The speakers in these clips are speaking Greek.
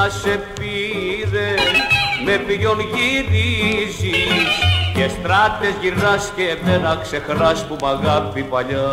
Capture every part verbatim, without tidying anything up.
να σε πήρε, με ποιον γυρίζεις και στράτες γυρνάς και μένα ξεχνάς που μ' αγάπη παλιά.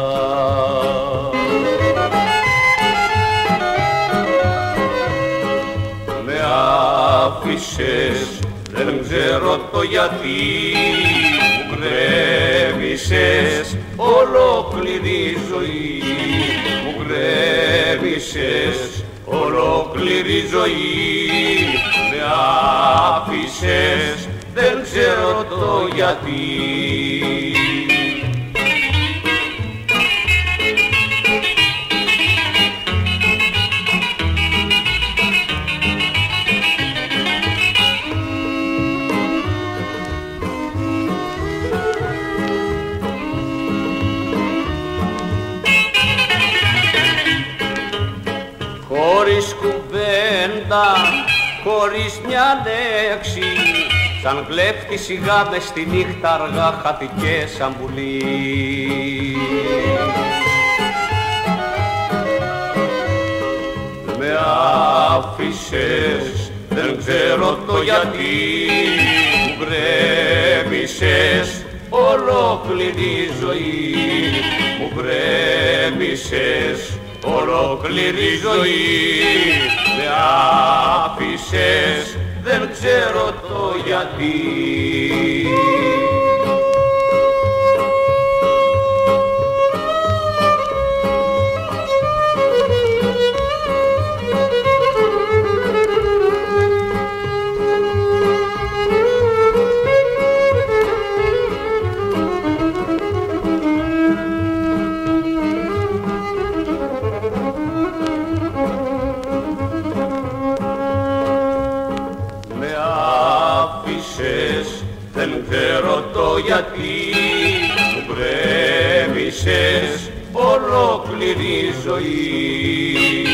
Με άφησες, δεν ξέρω το γιατί, μου γκρέμισες ολόκληρη ζωή, μου γκρέμισες ολόκληρη ζωή, με άφησες, δεν ξέρω το γιατί. Χωρίς κουβέντα, χωρίς μια λέξη, σαν κλέφτη σιγά μες στη νύχτα αργά χαθηκέ σαν πουλί. Με άφησες, δεν ξέρω το γιατί, μου γκρέμισες ολόκληρη ζωή, μου γκρέμισες ολόκληρη ζωή, με άφησες, δεν ξέρω το γιατί. Δεν ξέρω το γιατί, μου γκρέμισες ολόκληρη ζωή.